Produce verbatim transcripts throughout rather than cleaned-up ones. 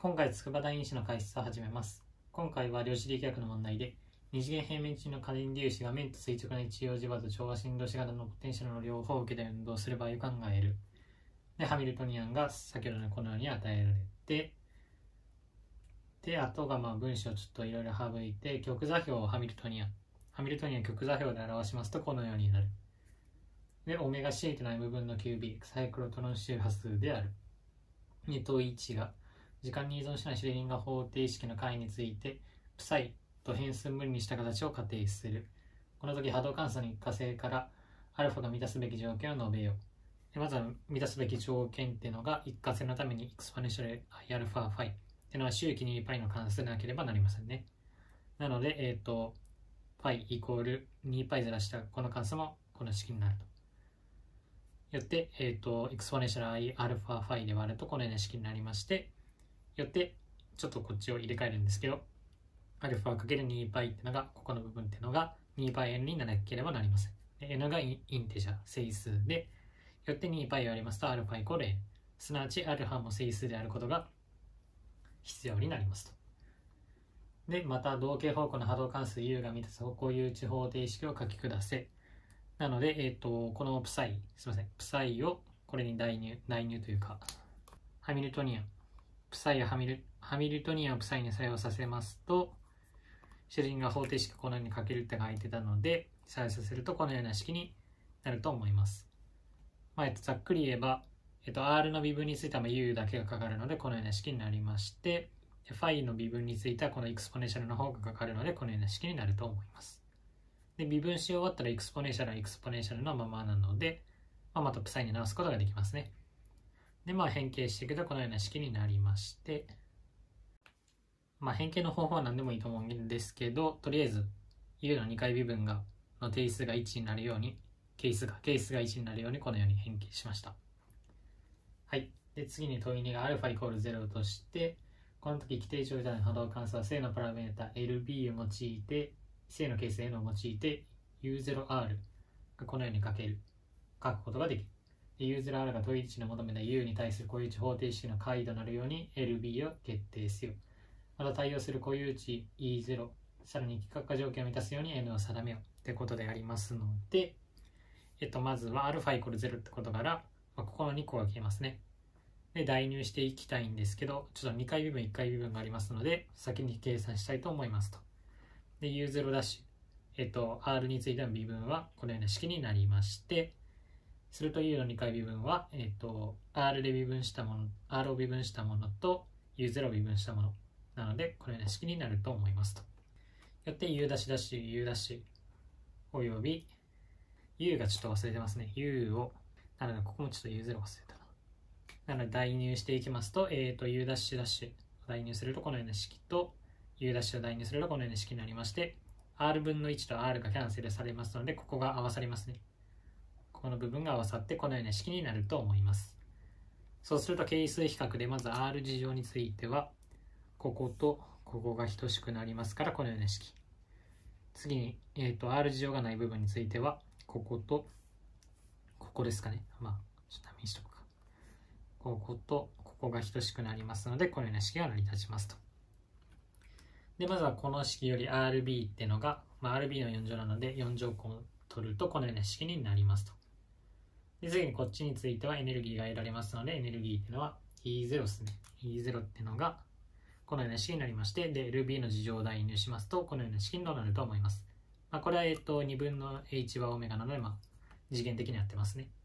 今回、筑波大因子の解説を始めます。今回は量子力学の問題で、二次元平面中の可電粒子が面と垂直な一葉磁場と調和振動子型のポテンシャルの両方を受けて運動する場合を考える。で、ハミルトニアンが先ほどのこのように与えられて、で、あとがまあ分子をちょっといろいろ省いて、極座標をハミルトニアン。ハミルトニアン極座標で表しますとこのようになる。で、オメガ C というのは M 分の キュービー、サイクロトロン周波数である。にといちが、時間に依存しないシュレディンガー方程式の解について、プサイと変数分離した形を仮定する。この時波動関数の一過性からアルファが満たすべき条件を述べよう。でまずは満たすべき条件っていうのが一過性のためにエクスポネンシャル iα ファイっていうのは周期 にパイ の関数でなければなりませんね。なので、えっと、φ イコール にパイ ずらしたこの関数もこの式になると。よって、えっと、エクスポネンシャル iα ファイで割るとこのような式になりまして、よってちょっとこっちを入れ替えるんですけど、α× にパイっていうのが、ここの部分っていうのが にパイエヌ にならなければなりません。で N がインテジャー、整数で、よって にパイ を割りますと α イコール N。すなわち α も整数であることが必要になりますと。で、また同型方向の波動関数 U が満たす方向 U 値方程式を書き下せ。なので、えっと、このプサイ、すみません、プサイをこれに代入、代入というか、ハミルトニアン、プサイをハミル、ハミルトニアンをプサイに作用させますと、シュレディンガー方程式がこのように書けるって書いてたので、作用させるとこのような式になると思います。まあ、えっと、ざっくり言えば、えっと、R の微分については U だけがかかるので、このような式になりまして、φ の微分についてはこのエクスポネンシャルの方がかかるので、このような式になると思います。で、微分し終わったらエクスポネンシャルはエクスポネンシャルのままなので、まあ、またプサイに直すことができますね。で、まあ、変形していくとこのような式になりまして、まあ、変形の方法は何でもいいと思うんですけど、とりあえず U のにかい微分がの定数がいちになるように、係数が、係数がいちになるようにこのように変形しました。はい。で、次に問いにが α イコールゼロとして、この時規定長者の波動関数は正のパラメータ エルビー を用いて、正の係数 N を用いて ユーゼロアール がこのように書ける、書くことができる。で ユーゼロアール が問いいちの求めた U に対する固有値方程式の解となるように エルビー を決定せよ。また対応する固有値 イーゼロ、さらに幾何化条件を満たすように N を定めようってことでありますので、えっと、まずは α イコールゼロってことから、まあ、ここのにこが消えますね。で、代入していきたいんですけど、ちょっとにかい微分、いっかい微分がありますので、先に計算したいと思いますと。で、ユーゼロ ダッシュ、えっと、R についての微分はこのような式になりまして、すると U のにかい微分は、えっと、R で微分したもの、R を微分したものと ユーゼロ を微分したもの。なので、このような式になると思いますと。よって U' ダッシュダッシュ U' ダッシュおよび U がちょっと忘れてますね。U を、なので、ここもちょっと ユーゼロ 忘れたな。なので、代入していきますと、えっと、U' ダッシュダッシュを代入するとこのような式と、U' ダッシュを代入するとこのような式になりまして、R 分のいちと R がキャンセルされますので、ここが合わさりますね。この部分が合わさってこのような式になると思います。そうすると係数比較でまず R 事乗についてはこことここが等しくなりますからこのような式。次に、えー、と R 事乗がない部分についてはこことここですかね。まあちょっと見せておくか。こことここが等しくなりますのでこのような式が成り立ちますと。でまずはこの式より アールビー っていうのが、まあ、アールビー のよん乗なのでよん乗項を取るとこのような式になりますと。で次にこっちについてはエネルギーが得られますので、エネルギーっていうのは イーゼロ ですね。イーゼロ っていうのがこのような式になりまして、で、エルビー の事乗を代入しますと、このような式になると思います。まあ、これは、えっと、にぶんの H はオメガなので、まあ、次元的にやってますね。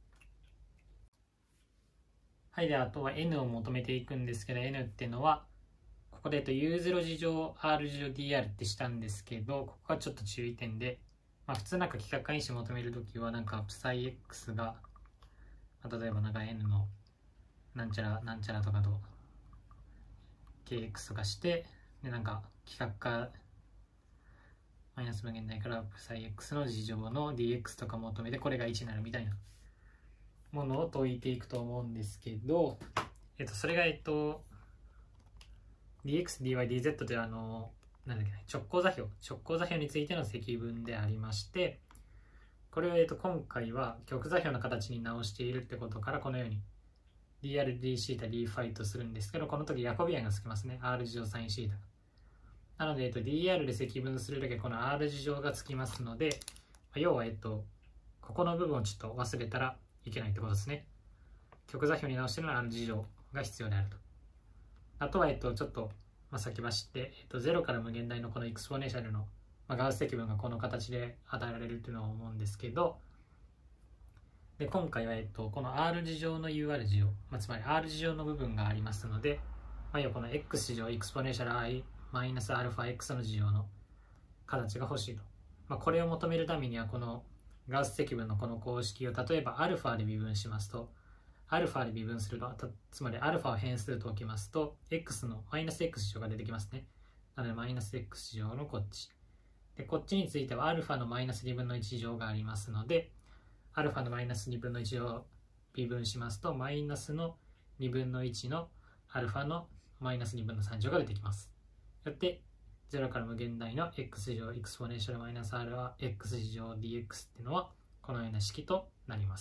はい、で、あとは N を求めていくんですけど、N っていうのは、ここで、えっと、ユーゼロ 事乗 R 事乗 ディーアール ってしたんですけど、ここがちょっと注意点で、まあ、普通なんか幾何化因子求めるときは、なんか、プサイ X が、まあ、例えばなんか N のなんちゃらなんちゃらとかと ケーエックス とかして、でなんか幾何化マイナス無限大からプサイ X の事乗の ディーエックス とか求めてこれがいちになるみたいなものを解いていくと思うんですけど、えっとそれがえっと ディーエックス、ディーワイ、ディーゼット というあのなんだっけ直行座標直行座標についての積分でありまして、これを、えっと、今回は極座標の形に直しているってことからこのようにディーアール、D シータ、D ファイとするんですけど、この時ヤコビアンがつきますね。R 乗サインシータ。なので、えっと、ディーアール で積分するときはこの R 乗がつきますので、要は、えっと、ここの部分をちょっと忘れたらいけないってことですね。極座標に直しての R 乗が必要であると。あとは、えっと、ちょっと、まあ、先走って、えっと、ゼロから無限大のこのエクスポネンシャルの、まあ、ガウス積分がこの形で与えられるっていうのを思うんですけど、で今回は、えっと、この R 次乗の ユーアール 次乗、まあ、つまり R 次乗の部分がありますので、まあ、要はこの X 次乗エクスポネンシャル i マイナス αx の次乗の形が欲しいと。まあ、これを求めるためにはこのガウス積分のこの公式を例えば α で微分しますと、α で微分すると、つまり α を変数と置きますと x のマイナス x 次乗が出てきますね。なのでマイナス x 次乗のこっちで、こっちについては α のマイナスにぶんのいち次乗がありますので、アルファのマイナスにぶんのいちを微分しますと、マイナスのにぶんのいちのアルファのマイナスにぶんのさん乗が出てきます。よって、ゼロから無限大の x 乗エクスポネンシャルマイナス αx 乗 dx っていうのは、このような式となります。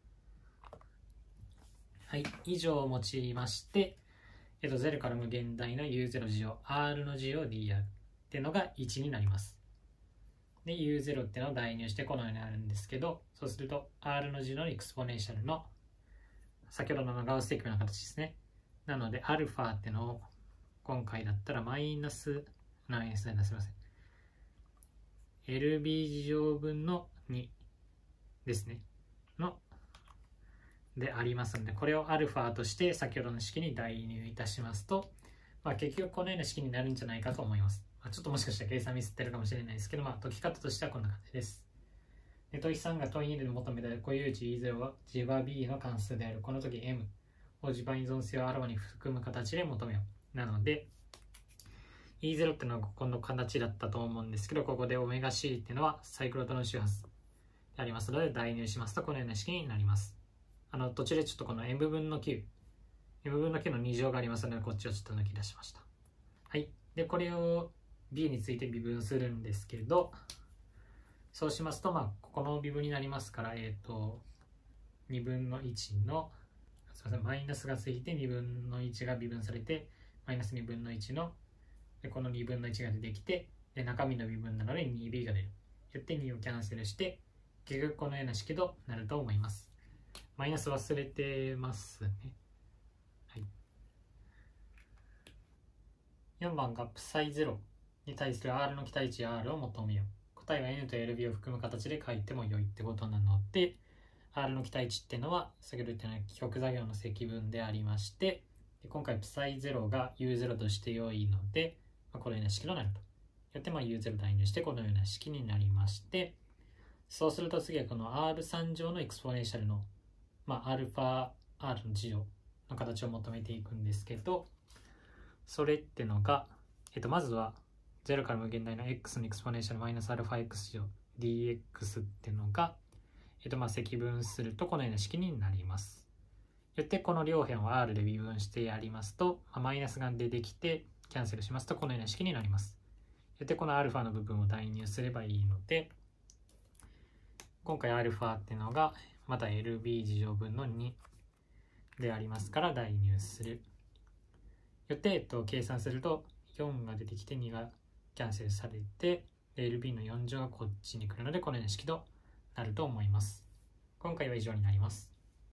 はい、以上を用いまして、えっと、ゼロから無限大の ユーゼロ 乗 R の乗 ディーアール っていうのがいちになります。で ユーゼロ っていうのを代入してこのようになるんですけど、そうすると R の字のエクスポネンシャルの先ほどのガウス積分の形ですね。なので α っていうのを今回だったらマイナスマイナスすみません エルビー 次乗分のにですねのでありますので、これを α として先ほどの式に代入いたしますと、まあ、結局このような式になるんじゃないかと思います。ちょっともしかしたら計算ミスってるかもしれないですけど、まあ、解き方としてはこんな感じです。で問さんが問にで求めた固有値 イーゼロ は磁場 B の関数である。この時 M を磁場依存性をあらわに含む形で求めよう。なので、イーゼロ っていうのはこの形だったと思うんですけど、ここで ωc っていうのはサイクロトロン周波数でありますので、代入しますとこのような式になります。あの途中でちょっとこの M 分の Q、M 分の Q のに乗がありますので、こっちをちょっと抜き出しました。はい。で、これをB について微分するんですけど、そうしますと、まあ、ここの微分になりますから、えっと、にぶんのいちの、すみません、マイナスがついてにぶんのいちが微分されて、マイナスにぶんのいちの、でこのにぶんのいちが出てきて、で中身の微分なので にビー が出る。よってにをキャンセルして、結局このような式となると思います。マイナス忘れてますね。はい。よんばんがプサイゼロに対する R の期待値 R を求めよう。答えは N と エルビー を含む形で書いても良いってことなので、R の期待値っていうのは先ほど言ったような極座標の積分でありまして、で今回 プサイゼロ が ユーゼロ として良いので、まあ、このような式となると。よって ユーゼロ 代入してこのような式になりまして、そうすると次はこの アールさん 乗のエクスポネンシャルの、まあ、αr の次乗の形を求めていくんですけど、それってのが、えっと、まずはゼロから無限大の x のエクスポネンシャルマイナス αx 乗 dx ってのが、えっと、まあ積分するとこのような式になります。よってこの両辺を R で微分してやりますと、まあ、マイナスが出てきてキャンセルしますとこのような式になります。よってこの α の部分を代入すればいいので、今回 α っていうのがまた エルビー 次乗分のにでありますから代入する。よって、えっと、計算するとよんが出てきてにがキャンセルされて エルビー のよん乗がこっちに来るのでこのような式となると思います。今回は以上になります。